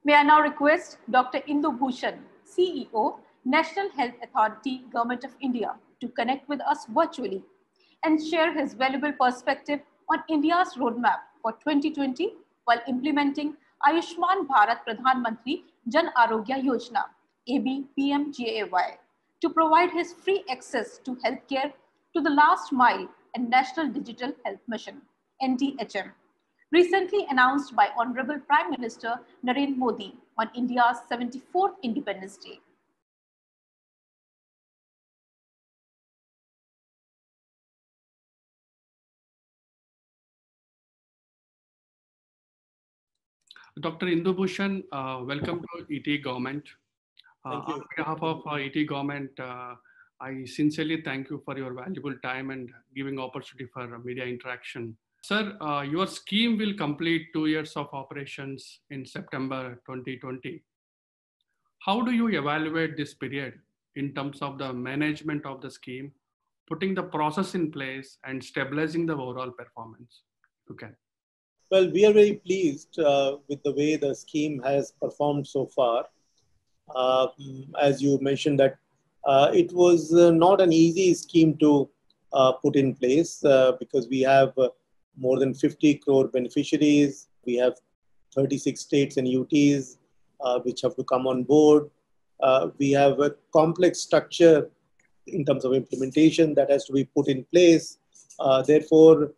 May I now request Dr. Indu Bhushan, CEO, National Health Authority, Government of India, to connect with us virtually and share his valuable perspective on India's roadmap for 2020 while implementing Ayushman Bharat Pradhan Mantri Jan Arogya Yojana, ABPMGAY, to provide his free access to healthcare to the last mile and National Digital Health Mission, NDHM, recently announced by Honorable Prime Minister Narendra Modi on India's 74th Independence Day. Dr. Indu Bhushan, welcome to ET Government. On behalf of ET Government, I sincerely thank you for your valuable time and giving opportunity for media interaction. Sir, your scheme will complete 2 years of operations in September 2020. How do you evaluate this period in terms of the management of the scheme, putting the process in place and stabilizing the overall performance? You can. Well, we are very pleased with the way the scheme has performed so far. As you mentioned that it was not an easy scheme to put in place because we have more than 50 crore beneficiaries. We have 36 states and UTs which have to come on board. We have a complex structure in terms of implementation that has to be put in place. Therefore,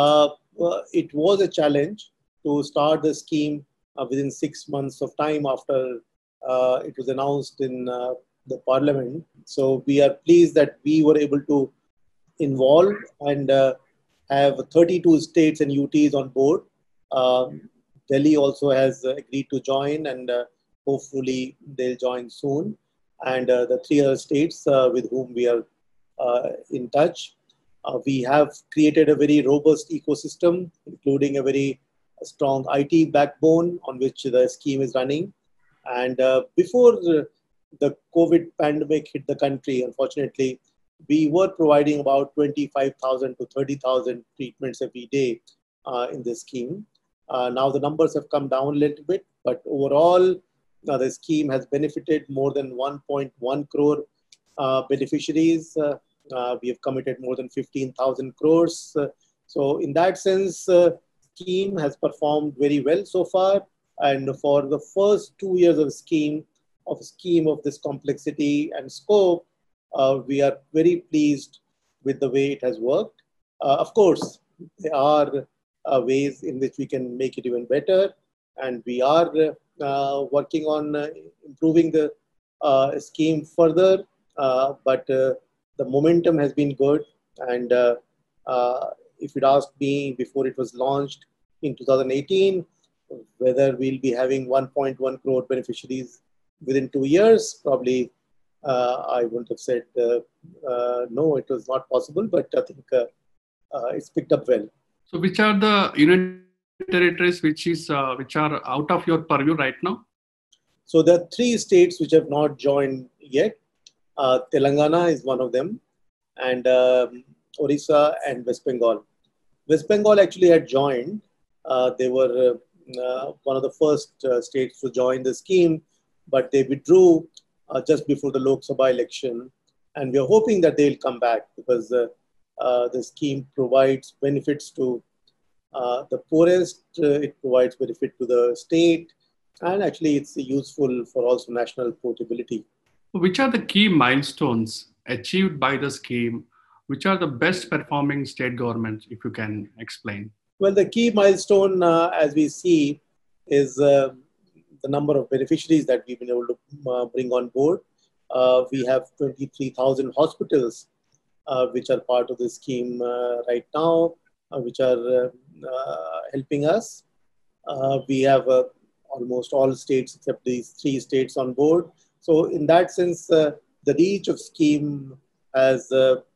it was a challenge to start the scheme within 6 months of time after it was announced in the parliament. So we are pleased that we were able to involve and have 32 states and UTs on board. Delhi also has agreed to join, and hopefully they'll join soon. And the 3 other states with whom we are in touch. We have created a very robust ecosystem, including a very strong IT backbone on which the scheme is running. And before the COVID pandemic hit the country, unfortunately, we were providing about 25,000 to 30,000 treatments every day in this scheme. Now the numbers have come down a little bit, but overall, the scheme has benefited more than 1.1 crore beneficiaries. We have committed more than 15,000 crores. So in that sense, scheme has performed very well so far. And for the first 2 years of a scheme of this complexity and scope, we are very pleased with the way it has worked. Of course, there are ways in which we can make it even better. And we are working on improving the scheme further. But the momentum has been good. And if you'd asked me before it was launched in 2018, whether we'll be having 1.1 crore beneficiaries within 2 years, probably I wouldn't have said no, it was not possible, but I think it's picked up well. So which are the union territories which are out of your purview right now? So there are 3 states which have not joined yet. Telangana is one of them, and Orissa and West Bengal. West Bengal actually had joined. They were one of the first states to join the scheme, but they withdrew just before the Lok Sabha election. And we are hoping that they'll come back because the scheme provides benefits to the poorest, it provides benefit to the state, and actually it's useful for also national portability. Which are the key milestones achieved by the scheme? Which are the best performing state governments, if you can explain? Well, the key milestone, as we see, is the number of beneficiaries that we've been able to bring on board. We have 23,000 hospitals which are part of the scheme right now, which are helping us. We have almost all states except these 3 states on board. So in that sense, the reach of scheme has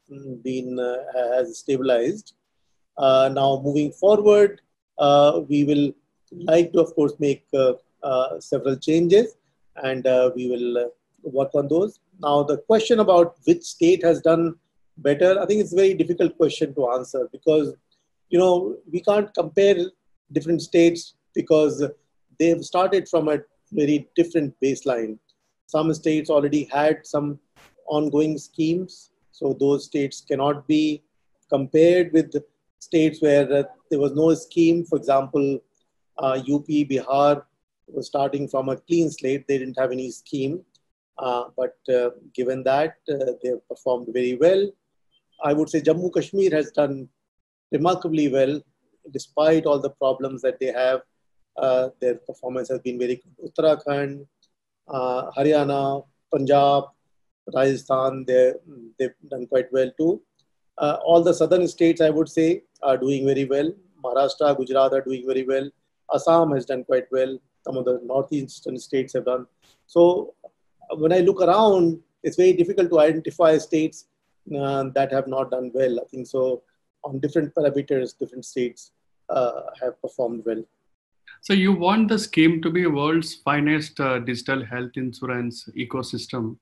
has stabilized. Now moving forward, we will like to, of course, make several changes, and we will work on those. Now the question about which state has done better, I think it's a very difficult question to answer because, we can't compare different states because they've started from a very different baseline. Some states already had some ongoing schemes, so those states cannot be compared with states where there was no scheme. For example, UP, Bihar was starting from a clean slate. They didn't have any scheme. But given that, they have performed very well. I would say Jammu Kashmir has done remarkably well, despite all the problems that they have. Their performance has been very good. Uttarakhand, Haryana, Punjab, Rajasthan, they've done quite well too. All the southern states, I would say, are doing very well. Maharashtra, Gujarat are doing very well. Assam has done quite well. Some of the northeastern states have done. So when I look around, it's very difficult to identify states that have not done well. I think so on different parameters, different states have performed well. So you want the scheme to be world's finest digital health insurance ecosystem.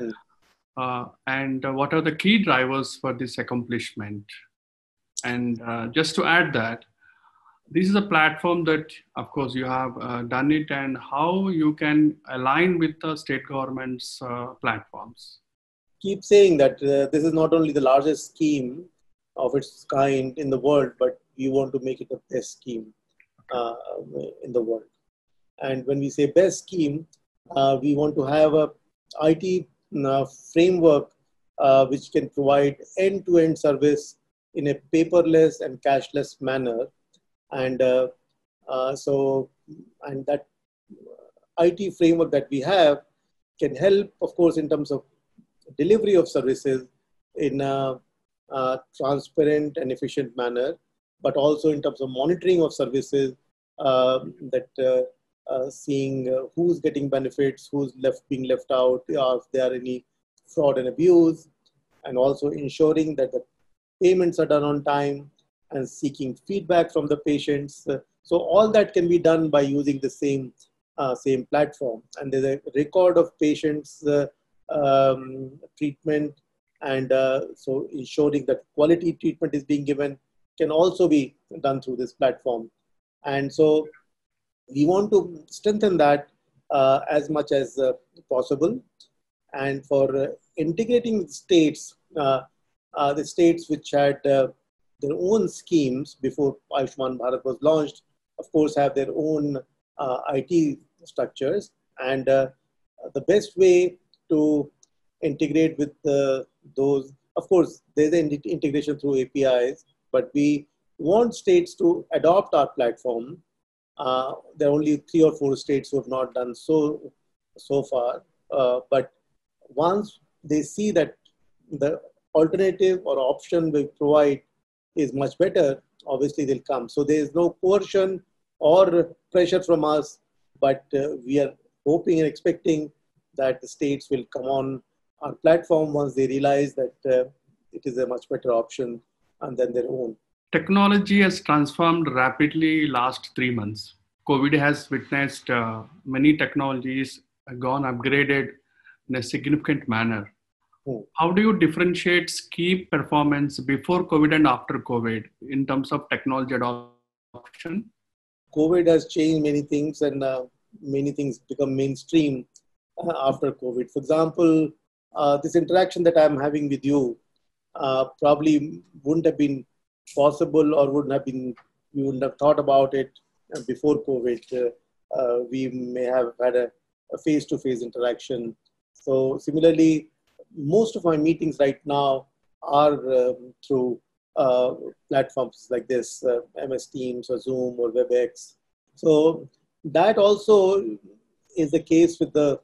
And what are the key drivers for this accomplishment? And just to add that, this is a platform that, of course, you have done it, and how you can align with the state government's platforms. Keep saying that this is not only the largest scheme of its kind in the world, but we want to make it the best scheme in the world. And when we say best scheme, we want to have a IT framework which can provide end-to-end service in a paperless and cashless manner. And that IT framework that we have can help, of course, in terms of delivery of services in a transparent and efficient manner, but also in terms of monitoring of services, seeing who's getting benefits, who's being left out, if there are any fraud and abuse, and also ensuring that the payments are done on time and seeking feedback from the patients. So all that can be done by using the same platform. And there's a record of patients' treatment, and so ensuring that quality treatment is being given can also be done through this platform. And so we want to strengthen that as much as possible. And for integrating states, the states which had their own schemes before Ayushman Bharat was launched, of course, have their own IT structures. And the best way to integrate with those, of course, there's an integration through APIs, but we want states to adopt our platform. There are only 3 or 4 states who have not done so far. But once they see that the alternative or option we provide is much better, obviously they'll come. So there is no coercion or pressure from us, but we are hoping and expecting that the states will come on our platform once they realize that it is a much better option than their own. Technology has transformed rapidly last 3 months. COVID has witnessed many technologies gone upgraded in a significant manner. How do you differentiate scheme performance before COVID and after COVID in terms of technology adoption? COVID has changed many things, and many things become mainstream after COVID. For example, this interaction that I'm having with you probably wouldn't have been possible, or we wouldn't have thought about it before COVID. We may have had a face-to-face interaction. So similarly, most of my meetings right now are through platforms like this, MS Teams or Zoom or WebEx. So that also is the case with the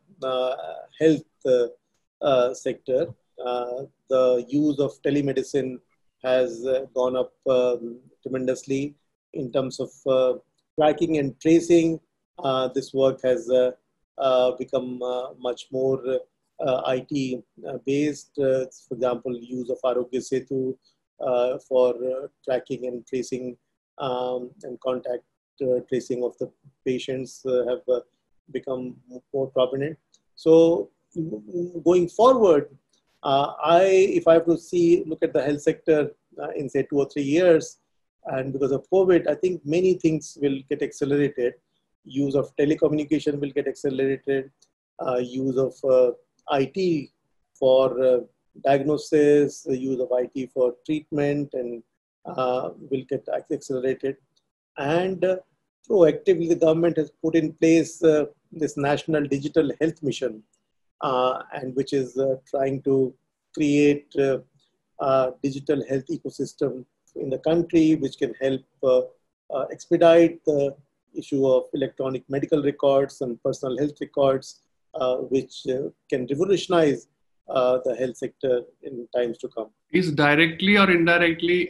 health sector. The use of telemedicine has gone up tremendously in terms of tracking and tracing. This work has become much more IT based. For example, use of Arogya Setu for tracking and tracing and contact tracing of the patients have become more prominent. So going forward, if I have to look at the health sector in say 2 or 3 years, and because of COVID, I think many things will get accelerated. use of telecommunication will get accelerated, use of IT for diagnosis, the use of IT for treatment, and will get accelerated. And proactively, the government has put in place this National Digital Health Mission, and which is trying to create a digital health ecosystem in the country, which can help expedite the issue of electronic medical records and personal health records, which can revolutionize the health sector in times to come. Is directly or indirectly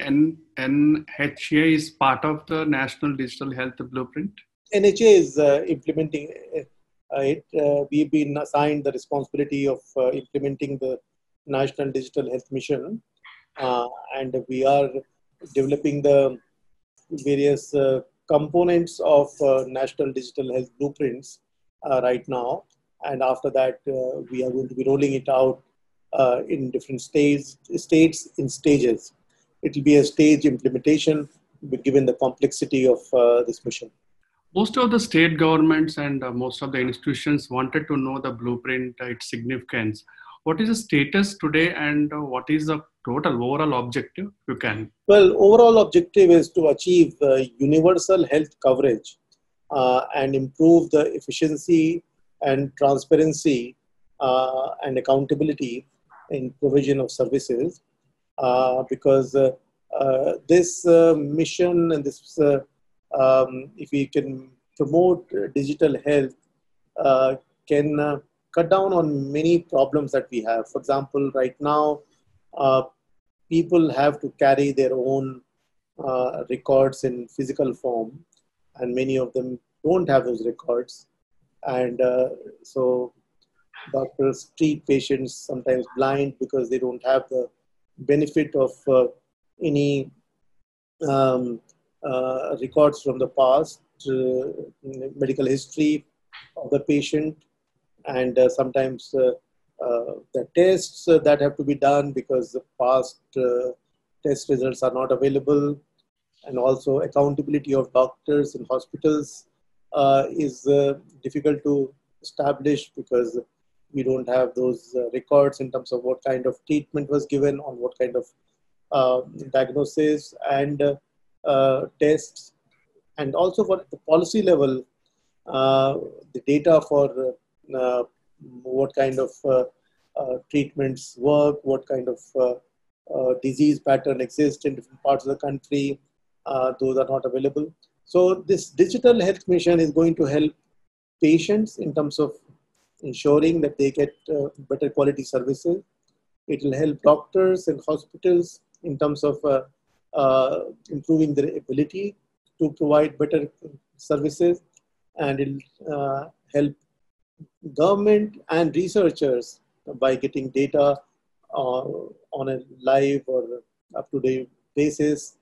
NHA is part of the National Digital Health Blueprint? NHA is implementing it. We've been assigned the responsibility of implementing the National Digital Health Mission, and we are developing the various components of National Digital Health Blueprints right now. And after that, we are going to be rolling it out in different states in stages. It will be a stage implementation given the complexity of this mission. Most of the state governments and most of the institutions wanted to know the blueprint, its significance. What is the status today, and what is the total overall objective, if you can? Well, overall objective is to achieve universal health coverage and improve the efficiency and transparency and accountability in provision of services, because this mission and this, if we can promote digital health, can cut down on many problems that we have. For example, right now, people have to carry their own records in physical form, and many of them don't have those records. And so doctors treat patients sometimes blind because they don't have the benefit of any records from the past, medical history of the patient, and sometimes the tests that have to be done because the past test results are not available, and also accountability of doctors and hospitals is difficult to establish because we don't have those records in terms of what kind of treatment was given, on what kind of diagnosis and tests. And also for the policy level, the data for what kind of treatments work, what kind of disease pattern exists in different parts of the country, those are not available. So this digital health mission is going to help patients in terms of ensuring that they get better quality services. It will help doctors and hospitals in terms of improving their ability to provide better services, and it will help government and researchers by getting data on a live or up-to-date basis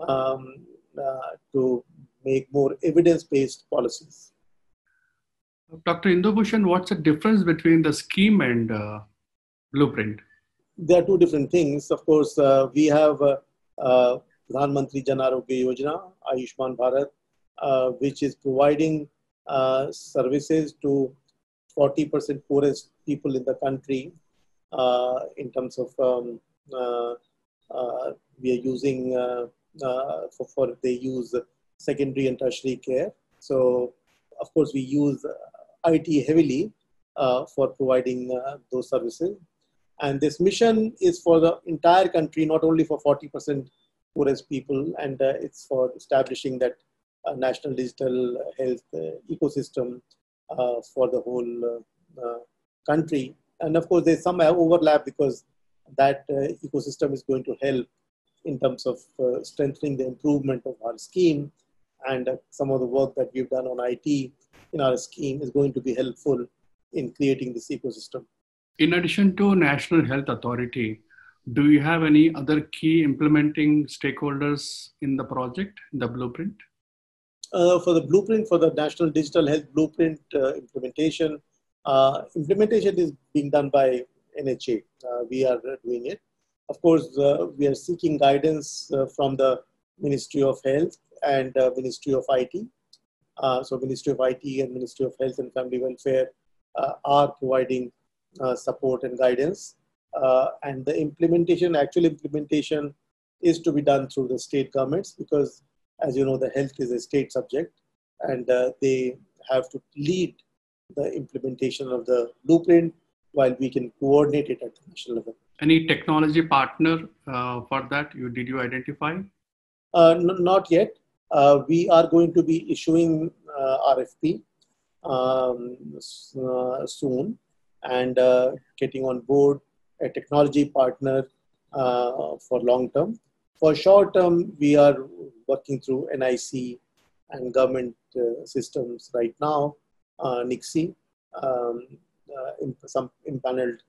to make more evidence-based policies. Dr. Indubhushan, what's the difference between the scheme and blueprint? There are two different things. Of course, we have Pradhan Mantri Jan Arogya Yojana, Ayushman Bharat, which is providing services to 40% poorest people in the country in terms of we are using they use secondary and tertiary care. So of course we use IT heavily for providing those services. And this mission is for the entire country, not only for 40% poorest people, and it's for establishing that national digital health ecosystem for the whole country. And of course, there's some overlap because that ecosystem is going to help in terms of strengthening the improvement of our scheme, and some of the work that we've done on IT in our scheme is going to be helpful in creating this ecosystem. In addition to National Health Authority, do you have any other key implementing stakeholders in the project, the blueprint? For the blueprint, for the National Digital Health Blueprint implementation is being done by NHA. We are doing it. Of course, we are seeking guidance from the Ministry of Health and Ministry of IT. So Ministry of IT and Ministry of Health and Family Welfare are providing support and guidance. And the actual implementation is to be done through the state governments, because as you know, the health is a state subject, and they have to lead the implementation of the blueprint while we can coordinate it at the national level. Any technology partner for that? Did you identify? Not yet. We are going to be issuing RFP soon, and getting on board a technology partner for long term. For short term, we are working through NIC and government systems right now, NICSI, some impaneled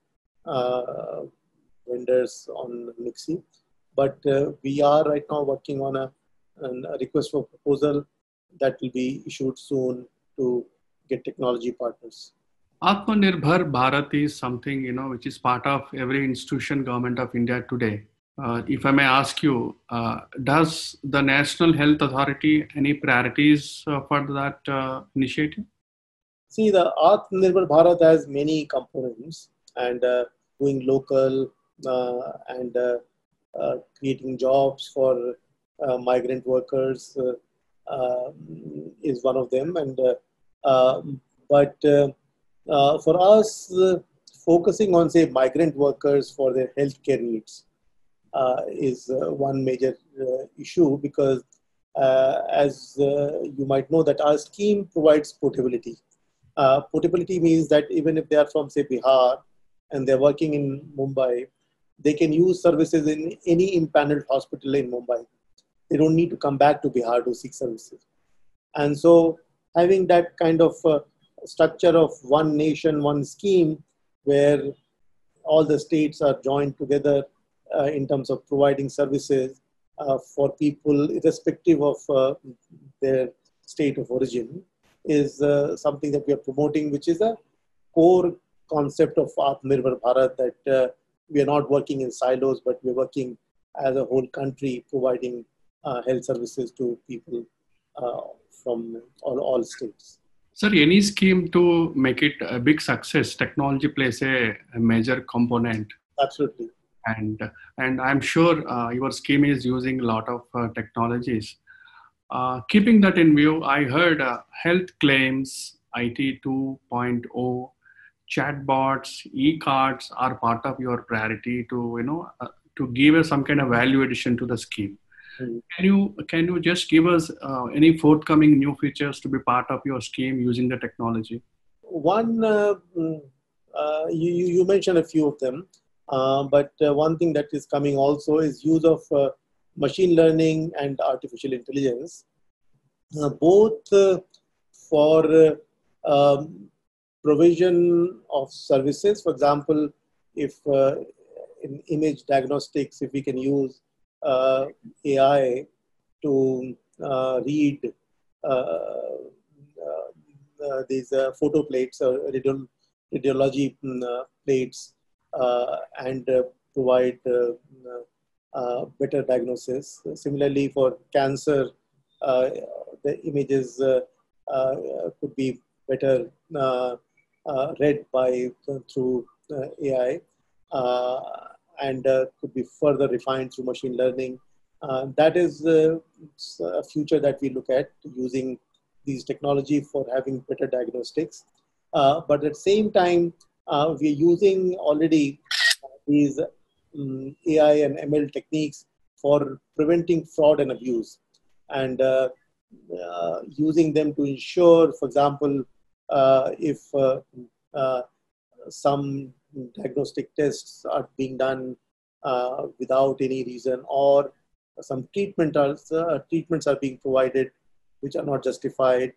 vendors on NICSI. But we are right now working on a request for proposal that will be issued soon to get technology partners. Atmanirbhar Bharat is something, which is part of every institution, government of India today. If I may ask you, does the National Health Authority any priorities for that initiative? See, the Atmanirbhar Bharat has many components, and doing local and creating jobs for migrant workers is one of them. And but for us, focusing on, say, migrant workers for their healthcare needs is one major issue, because as you might know, that our scheme provides portability. Portability means that even if they are from, say, Bihar and they're working in Mumbai, they can use services in any impaneled hospital in Mumbai. They don't need to come back to Bihar to seek services. And so having that kind of structure of one nation, one scheme, where all the states are joined together in terms of providing services for people irrespective of their state of origin, is something that we are promoting, which is a core concept of Atmanirbhar Bharat, that we are not working in silos, but we're working as a whole country, providing health services to people from all states. Sir, any scheme to make it a big success, technology plays a major component. Absolutely. And I'm sure your scheme is using a lot of technologies. Keeping that in view, I heard health claims, IT 2.0, chatbots, e-cards are part of your priority to to give some kind of value addition to the scheme. Mm-hmm. Can you just give us any forthcoming new features to be part of your scheme using the technology? One, you mentioned a few of them, but one thing that is coming also is use of machine learning and artificial intelligence, both for provision of services. For example, if in image diagnostics, if we can use AI to read these photo plates or radiology plates and provide better diagnosis. Similarly, for cancer, the images could be better read through AI and could be further refined through machine learning. That is a future that we look at, using these technology for having better diagnostics. But at the same time, we're using already these AI and ML techniques for preventing fraud and abuse, and using them to ensure, for example, if some diagnostic tests are being done without any reason, or some treatments are being provided which are not justified,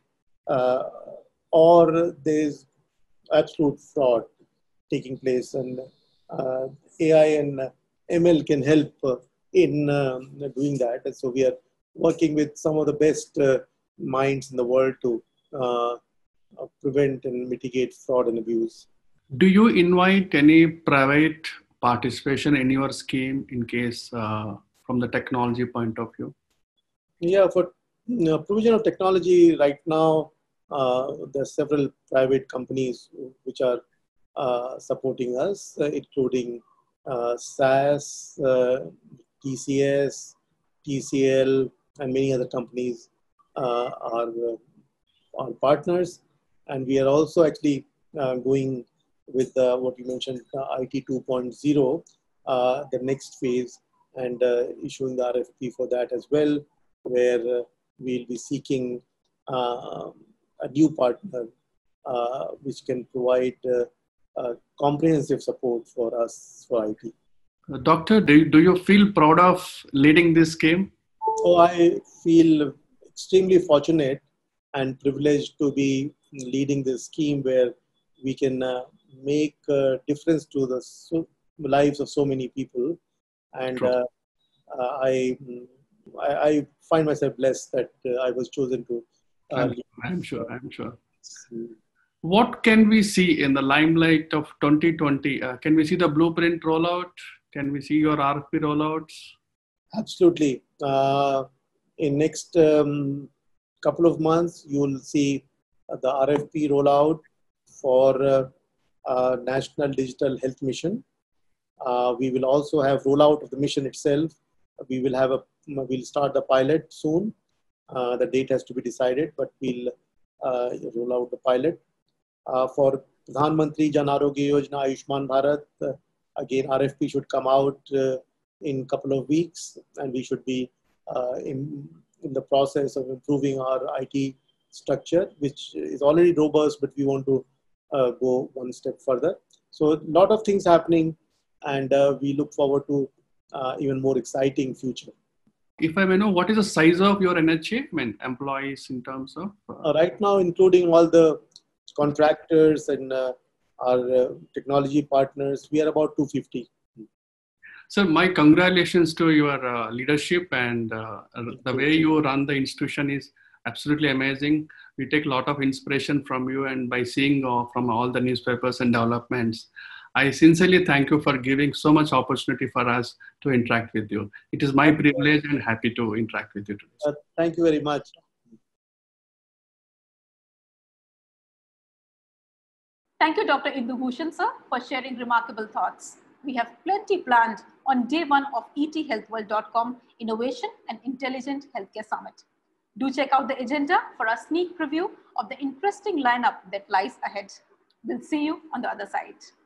or there's absolute fraud taking place, and AI and ML can help in doing that. And so we are working with some of the best minds in the world to prevent and mitigate fraud and abuse. Do you invite any private participation in your scheme in case from the technology point of view? Yeah, for provision of technology right now, there are several private companies which are supporting us, including SAS, TCS, TCL, and many other companies are partners. And we are also actually going with what you mentioned, IT 2.0, the next phase, and issuing the RFP for that as well, where we'll be seeking a new partner which can provide comprehensive support for us for IT. Doctor, do you feel proud of leading this game? So I feel extremely fortunate and privileged to be leading this scheme where we can make a difference to the lives of so many people. And I find myself blessed that I was chosen to lead. I'm sure. What can we see in the limelight of 2020? Can we see the blueprint rollout? Can we see your RFP rollouts? Absolutely. In next couple of months, you will see the RFP rollout for National Digital Health Mission. We will also have rollout of the mission itself. We'll start the pilot soon. The date has to be decided, but we'll roll out the pilot. For Pradhan Mantri Jan Arogya Yojana Ayushman Bharat, again RFP should come out in a couple of weeks, and we should be in the process of improving our IT structure, which is already robust, but we want to go one step further. So a lot of things happening, and we look forward to even more exciting future. If I may know, what is the size of your NHA, employees in terms of? Right now, including all the contractors and our technology partners, we are about 250. Sir, my congratulations to your leadership, and the way you run the institution is absolutely amazing. We take a lot of inspiration from you, and by seeing from all the newspapers and developments, I sincerely thank you for giving so much opportunity for us to interact with you. It is my privilege and happy to interact with you today. Thank you very much. Thank you, Dr. Indu Bhushan, sir, for sharing remarkable thoughts. We have plenty planned on day one of ethealthworld.com Innovation and Intelligent Healthcare Summit. Do check out the agenda for a sneak preview of the interesting lineup that lies ahead. We'll see you on the other side.